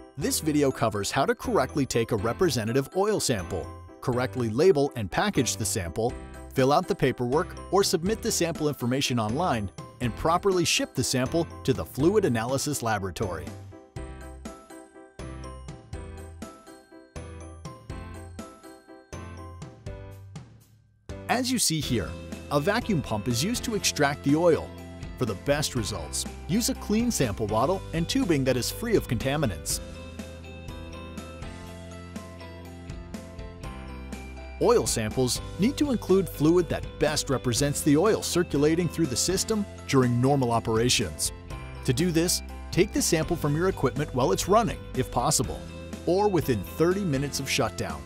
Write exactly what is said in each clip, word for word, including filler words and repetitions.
This video covers how to correctly take a representative oil sample, correctly label and package the sample, fill out the paperwork or submit the sample information online, and properly ship the sample to the Fluid Analysis Laboratory. As you see here, a vacuum pump is used to extract the oil. For the best results, use a clean sample bottle and tubing that is free of contaminants. Oil samples need to include fluid that best represents the oil circulating through the system during normal operations. To do this, take the sample from your equipment while it's running, if possible, or within thirty minutes of shutdown.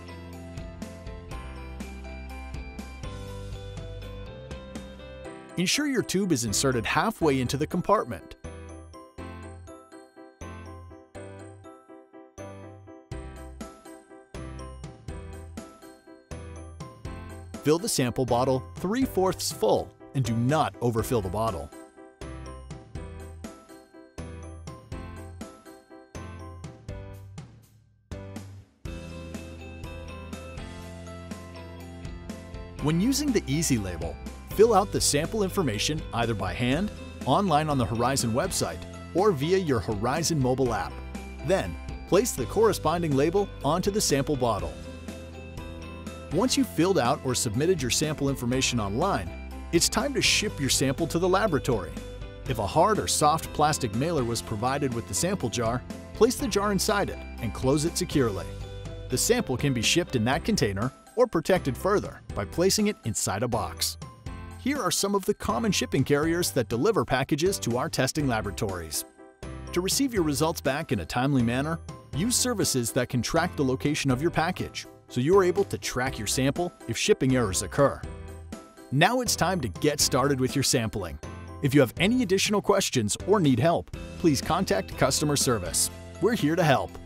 Ensure your tube is inserted halfway into the compartment. Fill the sample bottle three-fourths full and do not overfill the bottle. When using the Easy label, fill out the sample information either by hand, online on the Horizon website, or via your Horizon mobile app. Then, place the corresponding label onto the sample bottle. Once you've filled out or submitted your sample information online, it's time to ship your sample to the laboratory. If a hard or soft plastic mailer was provided with the sample jar, place the jar inside it and close it securely. The sample can be shipped in that container or protected further by placing it inside a box. Here are some of the common shipping carriers that deliver packages to our testing laboratories. To receive your results back in a timely manner, use services that can track the location of your package, so you are able to track your sample if shipping errors occur. Now it's time to get started with your sampling. If you have any additional questions or need help, please contact customer service. We're here to help.